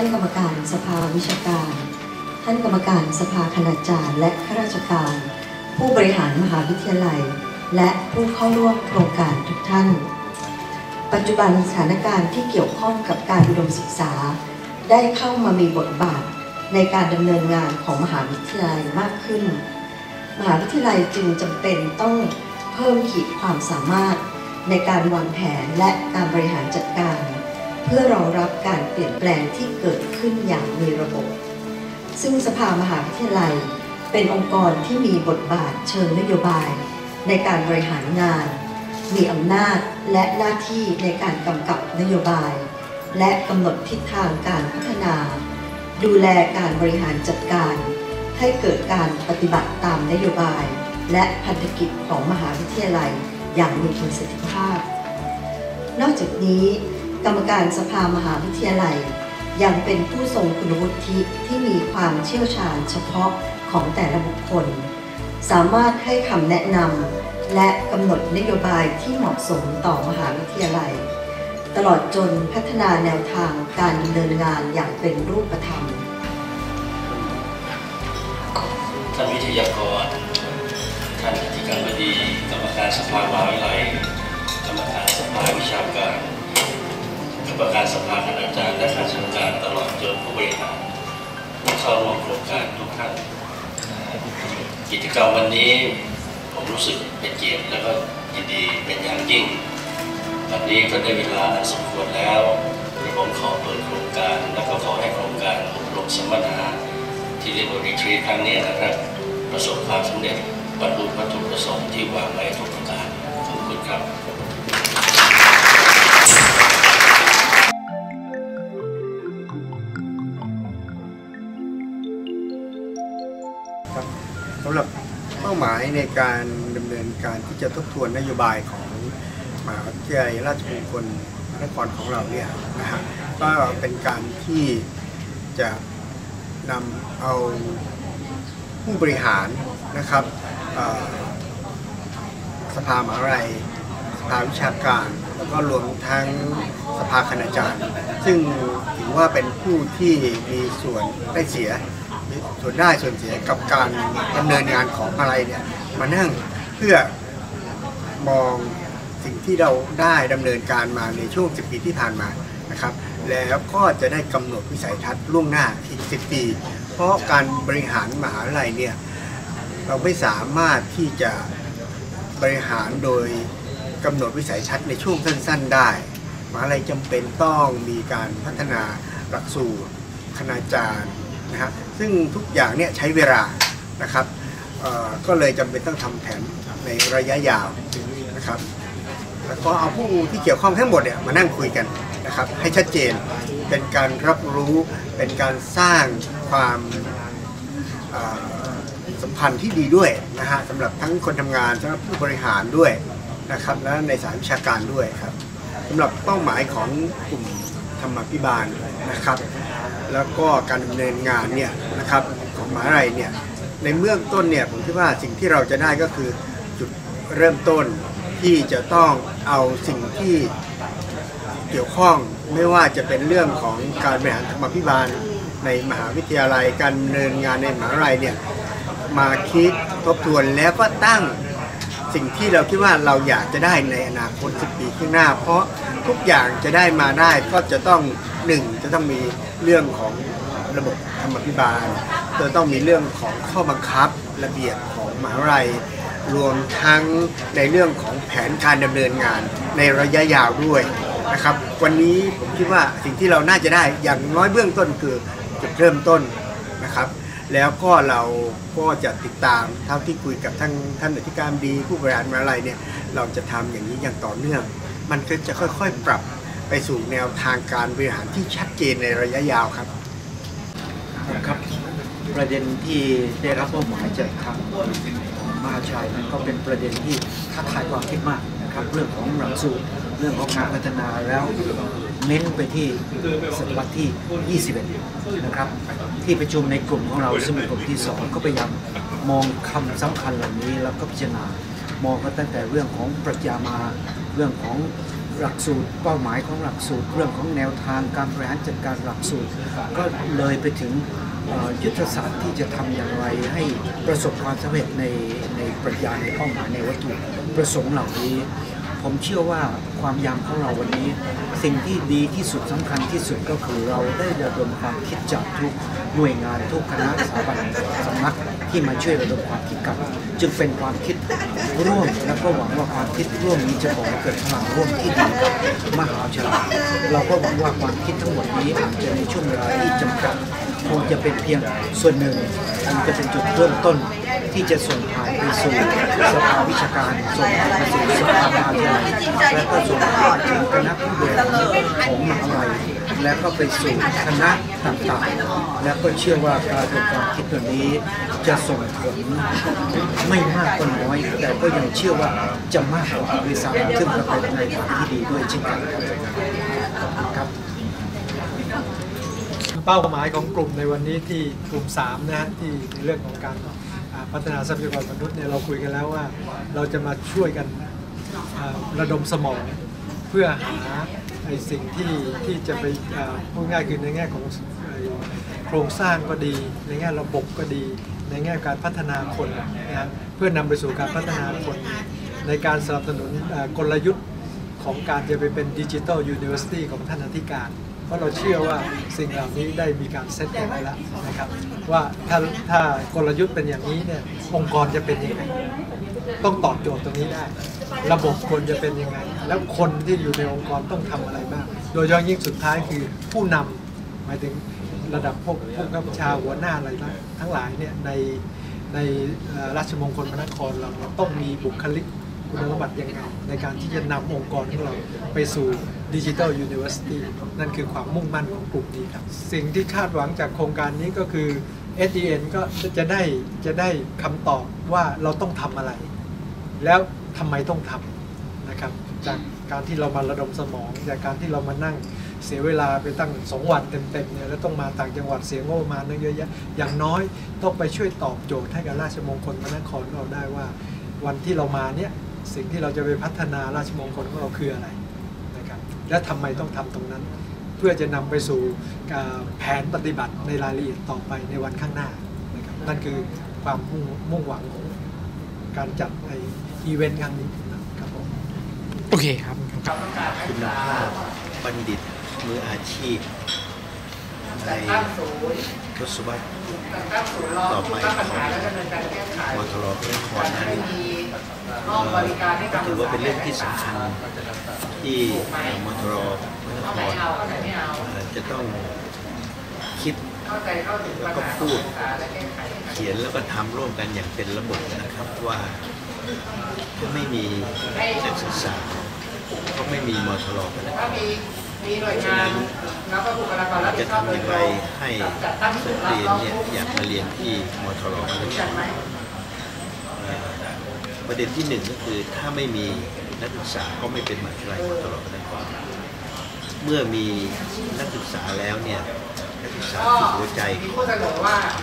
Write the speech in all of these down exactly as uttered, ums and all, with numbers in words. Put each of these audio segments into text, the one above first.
านกรรมการสภาวิชาการท่านกรรมการสภาคณาจารย์และข้าราชการผู้บริหารมหาวิทยาลัยและผู้เข้าร่วมโครงการทุกท่านปัจจุบันสถานการณ์ที่เกี่ยวข้องกับการอุดมศึกษาได้เข้ามามีบทบาทในการดำเนินงานของมหาวิทยาลัยมากขึ้นมหาวิทยาลัยจึงจำเป็นต้องเพิ่มขีดความสามารถในการวางแผนและการบริหารจัดการเพื่อรองรับการเปลี่ยนแปลงที่เกิดขึ้นอย่างมีระบบซึ่งสภามหาวิทยาลัยเป็นองค์กรที่มีบทบาทเชิงนโยบายในการบริหารงานมีอำนาจและหน้าที่ในการกำกับนโยบายและกำหนดทิศทางการพัฒนาดูแลการบริหารจัดการให้เกิดการปฏิบัติตามนโยบายและพันธกิจของมหาวิทยาลัยอย่างมีประสิทธิภาพนอกจากนี้กรรมการสภามหาวิทยาลัยยังเป็นผู้ทรงคุณวุฒิที่มีความเชี่ยวชาญเฉพาะของแต่ละบุคคลสามารถให้คำแนะนำและกำหนดนโยบายที่เหมาะสมต่อมหาวิทยาลัยตลอดจนพัฒนาแนวทางการดำเนินงานอย่างเป็นรูปธรรมท่านวิทยากรท่านอธิการบดีกรรมการสภามหาวิทยาลัยกรรมการสภาวิชาการกรรมการสภาคณาจารย์และข้าราชการตลอดจนผู้บริหารผู้เข้าร่วมโครงการทุกท่านกิจกรรมวันนี้ผมรู้สึกเป็นเกียรติและก็ยินดีเป็นอย่างยิ่งวันนี้ก็ได้เวลาอันสมควรแล้วที่ผมขอเปิดโครงการและก็ขอให้โครงการอบรมสัมมนาที่เรียกว่า Retreat ครั้งนี้นะครับประสบความสำเร็จบรรลุวัตถุประสงค์ที่วางไว้ทุกประการขอบคุณครับสำหรับเป้าหมายในการดำเนินการที่จะทบทวนนโยบายของมหาวิทยาลัยราชมงคลพระนครของเราเนี่ยนะฮะก็เป็นการที่จะนำเอาผู้บริหารนะครับสภามหาวิทยาลัยสภาวิชาการแล้วก็รวมทั้งสภาคณาจารย์ซึ่งถือว่าเป็นผู้ที่มีส่วนได้เสียส่วนได้ส่วนเสียกับการดำเนินงานของอะไรเนี่ยมานั่งเพื่อมองสิ่งที่เราได้ดำเนินการมาในช่วงสิบปีที่ผ่านมานะครับแล้วก็จะได้กำหนดวิสัยทัศน์ล่วงหน้าอีกสิบปีเพราะการบริหารมหาวิทยาลัยเนี่ยเราไม่สามารถที่จะบริหารโดยกำหนดวิสัยทัศน์ในช่วงสั้นๆได้มหาวิทยาลัยจำเป็นต้องมีการพัฒนาหลักสูตรคณาจารย์นะฮะซึ่งทุกอย่างเนี่ยใช้เวลานะครับก็เลยจำเป็นต้องทำแผนในระยะยาวนะครับแล้วก็เอาผู้ที่เกี่ยวข้องทั้งหมดเนี่ยมานั่งคุยกันนะครับให้ชัดเจนเป็นการรับรู้เป็นการสร้างความสัมพันธ์ที่ดีด้วยนะฮะสำหรับทั้งคนทำงานสำหรับผู้บริหารด้วยนะครับและในสายวิชาการด้วยครับสำหรับเป้าหมายของกลุ่มธรรมาภิบาลนะครับแล้วก็การดำเนินงานเนี่ยนะครับของมหาวิทยาลัยเนี่ยในเบื้องต้นเนี่ยผมคิดว่าสิ่งที่เราจะได้ก็คือจุดเริ่มต้นที่จะต้องเอาสิ่งที่เกี่ยวข้องไม่ว่าจะเป็นเรื่องของการบริหารธรรมาภิบาลในมหาวิทยาลัยการดำเนินงานในมหาวิทยาลัยเนี่ยมาคิดทบทวนแล้วก็ตั้งสิ่งที่เราคิดว่าเราอยากจะได้ในอนาคตสิบปีข้างหน้าเพราะทุกอย่างจะได้มาได้ก็จะต้องหนึ่งจะต้องมีเรื่องของระบบธรรมาภิบาลจะต้องมีเรื่องของข้อบังคับระเบียบของมหาวิทยาลัยรวมทั้งในเรื่องของแผนการดำเนินงานในระยะยาวด้วยนะครับวันนี้ผมคิดว่าสิ่งที่เราน่าจะได้อย่างน้อยเบื้องต้นคือจุดเริ่มต้นนะครับแล้วก็เราก็จะติดตามเท่าที่คุยกับท่านท่านอธิการบดีผู้บริหารมหาวิทยาลัยเนี่ยเราจะทำอย่างนี้อย่างต่อเนื่องมันก็จะค่อยๆปรับไปสู่แนวทางการบริหารที่ชัดเจนในระยะยาวครับครับประเด็นที่ได้รับมอบหมายจากทางมหาวิทยาลัยนั้นก็เป็นประเด็นที่ท้าทายความคิดมากนะครับเรื่องของหลักสูตรเรื่องของการพัฒนาแล้วเน้นไปที่ศตวรรษที่ยี่สิบเอ็ดนะครับที่ประชุมในกลุ่มของเราซึ่งเป็นกลุ่มที่สองก็พยายามมองคำสำคัญเหล่านี้แล้วก็พิจารณามองกันตั้งแต่เรื่องของปรัชญามาเรื่องของหลักสูตรเป้าหมายของหลักสูตรเรื่องของแนวทางการบริหารจัดการหลักสูตรก็เลยไปถึงยุทธศาสตร์ที่จะทำอย่างไรให้ประสบความสำเร็จในในปรัชญาในเป้าหมายในวัตถุประสงค์เหล่านี้ผมเชื่อว่าความยามของเราวันนี้สิ่งที่ดีที่สุดสำคัญที่สุดก็คือเราได้ระดมความคิดจากทุกหน่วยงานทุกคณะสถาบันสำนักที่มาช่วยระดมความคิดกันจึงเป็นความคิดร่วมและก็หวังว่าความคิดร่วมนี้จะก่อให้เกิดพลังร่วมที่ดีกับมหาวิทยาลัยเราก็หวังว่าความคิดทั้งหมดนี้อาจจะในช่วงเวลาที่จำกัดคงจะเป็นเพียงส่วนหนึ่งมันจะเป็นจุดเริ่มต้นที่จะส่งผ่านไปสู่สภาวิชาการส่งผ่านไปสู่สภามหาวิทยาลัยและก็ส่งผ่านถึงคณะผู้บริหารของมหาวิทยาลัยและก็ไปสู่คณะต่างๆและก็เชื่อว่าการทำความคิดตัวนี้จะส่งผลไม่มากก็น้อยแต่ก็ยังเชื่อว่าจะมากกว่าด้วยซ้ำซึ่งจะเป็นในทางที่ดีด้วยเช่นกันครับเป้าหมายของกลุ่มในวันนี้ที่กลุ่มสามนะที่ในเรื่องของการพัฒนาทรัพยากรมนุษย์เนี่ยเราคุยกันแล้วว่าเราจะมาช่วยกันระดมสมองเพื่อหาไอ้สิ่งที่ที่จะไปพูดง่ายคือในแง่ของโครงสร้างก็ดีในแง่ระบบก็ดีในแง่การพัฒนาคนนะเพื่อนำไปสู่การพัฒนาคนในการสนับสนุนกลยุทธ์ของการจะไปเป็นดิจิทัลยูนิเวอร์ซิตี้ของท่านอธิการเพราะเราเชื่อว่าสิ่งเหล่านี้ได้มีการเซตกันไว้แล้วนะครับว่าถ้าถ้ากลยุทธ์เป็นอย่างนี้เนี่ยองค์กรจะเป็นยังไงต้องตอบโจทย์ตรงนี้ได้ระบบควรจะเป็นยังไงแล้วคนที่อยู่ในองค์กรต้องทำอะไรบ้างโดยเฉพาะยิ่งสุดท้ายคือผู้นำหมายถึงระดับพวกผู้กำกับชาหัวหน้าอะไรทั้งหลายเนี่ยในในราชมงคลพระนครเราต้องมีบุคลิกคุณสมบัติยังไงในการที่จะนำองค์กรของเราไปสู่ดิจิทัลยูนิเวอร์ซิตี้นั่นคือความมุ่งมั่นของกลุ่มนี้ครับสิ่งที่คาดหวังจากโครงการนี้ก็คือ เอส ดี เอ็น ก็จะได้จะได้คำตอบว่าเราต้องทำอะไรแล้วทำไมต้องทำนะครับจากการที่เรามาระดมสมองจากการที่เรามานั่งเสียเวลาไปตั้งสองวันเต็มๆเนี่ยแล้วต้องมาต่างจังหวัดเสียงบประมาณนั่งเยอะแยะอย่างน้อยต้องไปช่วยตอบโจทย์ให้กับราชมงคลพระนครเราได้ว่าวันที่เรามาเนี่ยสิ่งที่เราจะไปพัฒนาราชมงคลของเราคืออะไรนะครับและทำไมต้องทำตรงนั้นเพื่อจะนำไปสู่แผนปฏิบัติในรายละเอียดต่อไปในวันข้างหน้านะครับนั่นคือความมุ่งหวังของการจัดในอีเวนต์ครั้งนี้ครับผมโอเคครับคุณภาพบัณฑิตมืออาชีพในทศวรรษต่อไปของมทรพระนครนั้นก็ถือว่าเป็นเรื่องที่สำคัญที่มทรพระนครจะต้องคิดแล้วก็พูดเขียนแล้วก็ทำร่วมกันอย่างเป็นระบบนะครับว่าถ้าไม่มีนักศึกษาก็ไม่มีมทรพระนครฉะนั้นจะทำอย่างไรให้นักเรียนเนี่ยอยากมาเรียนที่มทรพระนครประเด็นที่หนึ่งก็คือถ้าไม่มีนักศึกษาก็ไม่เป็นมหาวิทยาลัยมทรพระนครเมื่อมีนักศึกษาแล้วเนี่ยนักศึกษาคือหัวใจของมหาวิทยาลัย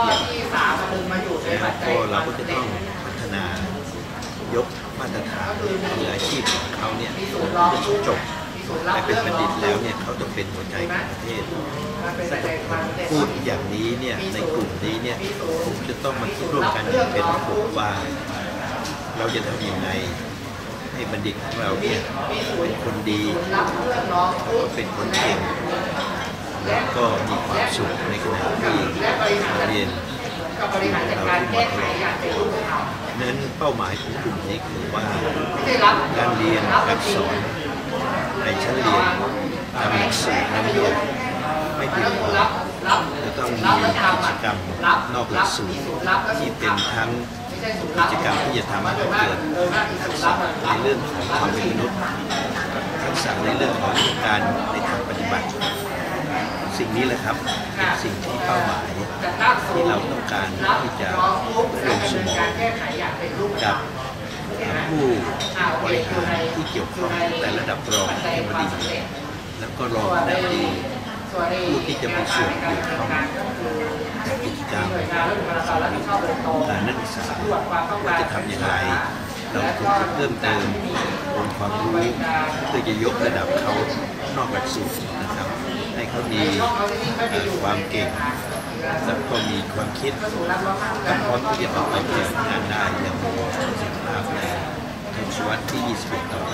แล้วก็เราก็จะต้องพัฒนายกมาตรฐานมืออาชีพของเขาเนี่ยเมื่อจบและเป็นบัณฑิตแล้วเนี่ยเขาต้องเป็นหัวใจของประเทศพูดอย่างนี้เนี่ยในกลุ่มนี้เนี่ยผมจะต้องมาคิดร่วมกันอย่างเป็นระบบว่าเราจะทำยังไงให้บัณฑิตของเราเนี่ยเป็นคนดีแล้วก็เป็นคนเก่งแล้วก็มีความสุขในขณะที่เรียนเราที่มหาวิทยาลัยนั้นเป้าหมายของกลุ่มนี้คือว่าการเรียนการสอนในชั้นเรียนตามหลักสูตรนั้นเนี่ยไม่เพียงพอจะต้องมีกิจกรรมนอกหลักสูตรที่เป็นทั้งกิจกรรมที่จะทำให้เกิดทักษะในเรื่องของความเป็นมนุษย์ทักษะในเรื่องของการในทางปฏิบัติสิ่งนี้แหละครับเป็นสิ่งที่เป้าหมายที่เราต้องการที่จะรวมสมองกับผู้บริหารที่เกี่ยวข้องแต่ระดับรองอธิบดีแล้วก็รองอธิบดีผู้ที่จะมีส่วนเกี่ยวข้องกับกิจกรรมการนักศึกษาว่าจะทำอย่างไรเราควรจะเพิ่มเติมองค์ความรู้เพื่อจะยกระดับเขานอกหลักสูตรนะครับให้เขามีความเก่งแล้วก็มีความคิดและพร้อมที่จะออกไปปฏิบัติงานได้อย่างมีประสิทธิภาพในทศวรรษที่ ยี่สิบเอ็ด ต่อไป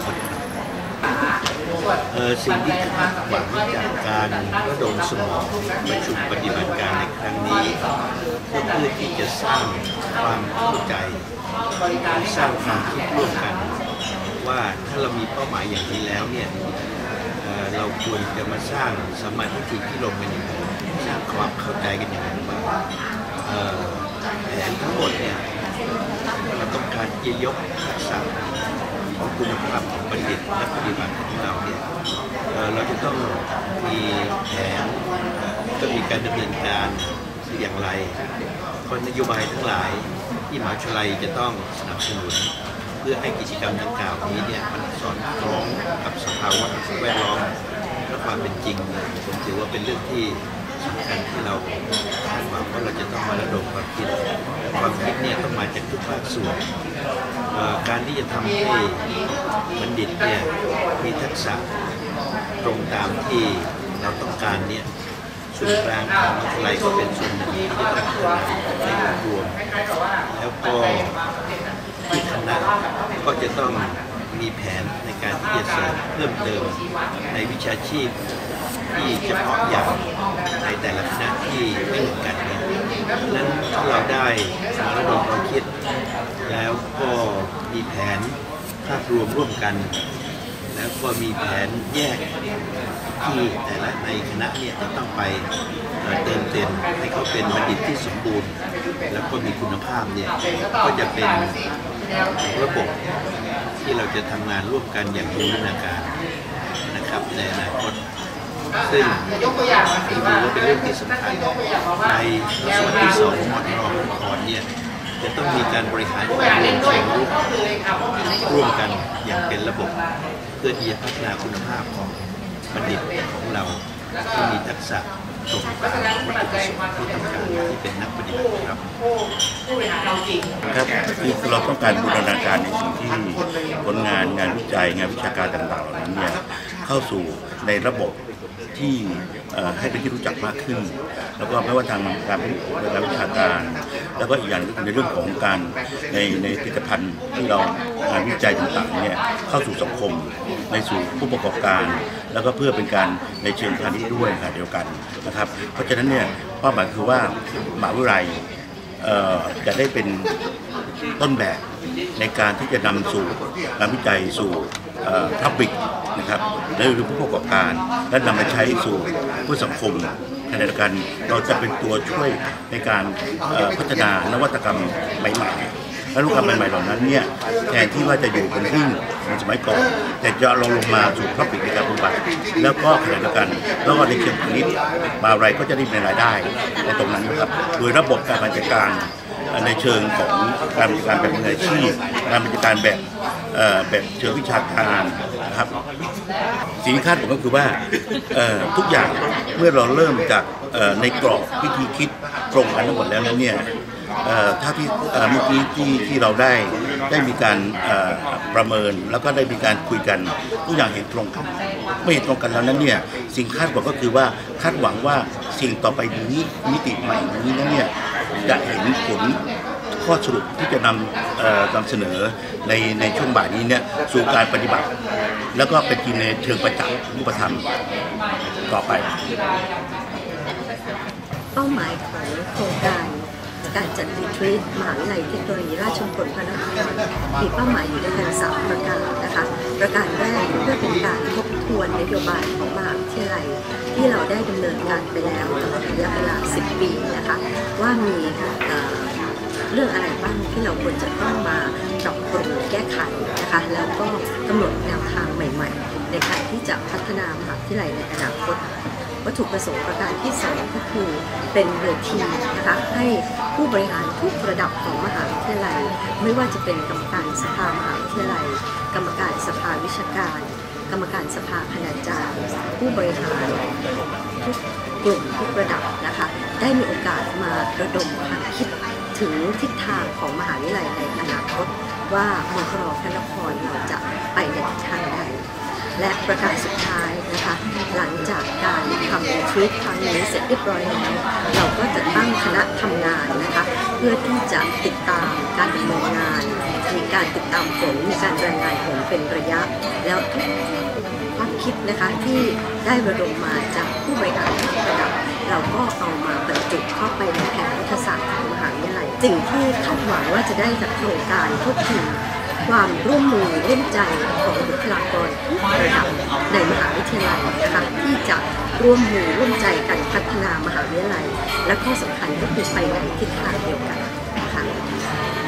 เออสิ่งที่คาดหวังจากการระดมสมองประชุมปฏิบัติการในครั้งนี้ก็เพื่อที่จะสร้างความเข้าใจสร้างความคิดร่วมกันว่าถ้าเรามีเป้าหมายอย่างนี้แล้วเนี่ยเอ่อเราควรจะมาสร้างสมาธิที่ลงกันอย่างไรสร้างความเข้าใจกันอย่างไรบ้างเอ่อแผนทั้งหมดเนี่ยเราต้องการจะยกทักษะของคุณภาพของบัณฑิตและปฏิบัติของเราเนี่ยเอ่อเราจะต้องมีแผนจะมีการดำเนินการอย่างไรเพราะนโยบายทั้งหลายที่มหาวิทยาลัยจะต้องสนับสนุนเพื่อให้กิจกรรมดังกล่าวนี้เนี่ยมันสอดคล้องกับสภาวะแวดล้อมและความเป็นจริงผมถือว่าเป็นเรื่องที่สำคัญที่เราคาดหวังว่าเราจะต้องมาระดมความคิดความคิดเนี่ยต้องมาจากทุกภาคส่วนการที่จะทำให้บัณฑิตเนี่ยมีทักษะตรงตามที่เราต้องการเนี่ยส่วนกลางของมหาวิทยาลัยก็เป็นส่วนหนึ่งที่ต้องพัฒนาในภาพรวมแล้วก็ที่คณะก็จะต้องมีแผนในการที่จะเสริมเพิ่มเติมในวิชาชีพที่เฉพาะอย่างในแต่ละคณะที่ไม่เหมือนกันเนี่ยนั้นถ้าเราได้มาระดมความคิดแล้วก็มีแผนภาพรวมร่วมกันแล้วก็มีแผนแยกที่แต่ละในคณะเนี่ยจะต้องไปเติมเต็มให้เขาเป็นบัณฑิตที่สมบูรณ์แล้วก็มีคุณภาพเนี่ยก็จะเป็นระบบที่เราจะทำงานร่วมกันอย่างบูรณาการนะครับในอนาคตซึ่งถือว่าเป็นเรื่องที่สำคัญในส่วนที่สองมอทอคอนเนี่ยจะต้องมีการบริหารความร่วมเชิงรุกร่วมกันอย่างเป็นระบบเพื่อที่จะพัฒนาคุณภาพของบัณฑิตของเราที่มีทักษะตรงตามวัตถุประสงค์ที่ต้องการที่เป็นนักปฏิบัติครับครับคือเราต้องการบูรณาการในสิ่งที่ผลงานงานวิจัยงานวิชาการต่างๆเหล่านั้นเนี่ยเข้าสู่ในระบบที่ให้เป็นที่รู้จักมากขึ้นแล้วก็ไม่ว่าทางการการวิชาการแล้วก็อีกอย่างในเรื่องของการในในผลิตภัณฑ์ที่เรางานวิจัยต่างๆเนี่ยเข้าสู่สังคมในสู่ผู้ประกอบการแล้วก็เพื่อเป็นการในเชิงพาณิชย์ด้วยค่ะเดียวกันนะครับเพราะฉะนั้นเนี่ยเป้าหมายคือว่ามหาวิทยาลัยจะได้เป็นต้นแบบในการที่จะนำสู่งานวิจัยสู่พับบิกนะครับและหรือผู้ประกอบการและนำมาใช้สู่เพื่อสังคมขณะเดียวกันเราจะเป็นตัวช่วยในการพัฒนานวัตกรรมใหม่ๆและนวัตกรรมใหม่ๆเหล่านั้นเนี่ยแทนที่ว่าจะอยู่เป็นหิ้งในสมัยก่อนแต่จะลงลงมาสู่พับบิกในการปฏิบัติแล้วก็ขณะเดียวกันแล้วก็ในเชิงพาณิชย์มหาวิทยาลัยก็จะได้มีรายได้ในตรงนั้นนะครับโดยระบบการจัดการในเชิงของการบริการแบบมืออาชีพการบริการแบบแบบเชิงวิชาการนะครับสิ่งที่คาดหวังก็คือว่าทุกอย่างเมื่อเราเริ่มจากในกรอบวิธีคิดตรงกันทั้งหมดแล้วนั้นเนี่ยถ้าที่เมื่อกี้ที่ที่เราได้ได้มีการประเมินแล้วก็ได้มีการคุยกันทุกอย่างเห็นตรงกันไม่เห็นตรงกันแล้วนั้นเนี่ยสิ่งคาดหวังก็คือว่าคาดหวังว่าสิ่งต่อไปนี้มิติใหม่นี้นั้นเนี่ยจะเห็นผลข้อสรุปที่จะนำนำเสนอในในช่วงบ่ายนี้เนี่ยสู่การปฏิบัติแล้วก็เป็นจริงในเชิงประจักษ์รูปธรรมต่อไปเป้าหมายของโครงการการจัดรีทรีตมหาวิทยาลัยเทคโนโลยีราชมงคลพระนครมีเป้าหมายอยู่ด้วยกันสามประการนะคะประการแรกเพื่อเป็นการทบทวนนโยบายของมหาวิทยาลัยที่เราได้ดำเนินการไปแล้วตลอดระยะเวลาสิบปีนะคะว่ามีเรื่องอะไรบ้างที่เราควรจะต้องมาปรับปรุงแก้ไขนะคะแล้วก็กำหนดแนวทางใหม่ๆในการที่จะพัฒนามหาวิทยาลัยในอนาคตวัตถุประสงค์ประการที่สองก็คือเป็นเวทีนะคะให้ผู้บริหารทุกระดับของมหาวิทยาลัยไม่ว่าจะเป็นกรรมการสภามหาวิทยาลัยกรรมการสภาวิชาการกรรมการสภาคณาจารย์ผู้บริหารทุกกลุ่มทุกระดับนะคะได้มีโอกาสมาระดมความคิดถึงทิศทางของมหาวิทยาลัยในอนาคตว่ามครพระนครเราจะไปในทิศทางใดและประการสุดท้ายนะคะหลังจากการทำทริปครั้งนี้เสร็จเรียบร้อยแล้วเราก็จะตั้งคณะทำงานนะคะเพื่อที่จะติดตามการดำเนินงานมีการติดตามผลมีการรายงานผลเป็นระยะแล้วทุกความคิดนะคะที่ได้ระดมมาจากผู้บริหารระดับเราก็เอามาบรรจุเข้าไปในแผนยุทธศาสตร์ของมหาวิทยาลัยสิ่งที่คาดหวังว่าจะได้จากโครงการทุกทีความร่วมมือร่วมใจของบุคลากรทุกระดับในมหาวิทยาลัยนะคะที่จะร่วมมือร่วมใจกันพัฒนามหาวิทยาลัยและข้อสำคัญก็คือไปในทิศทางเดียวกันนะคะ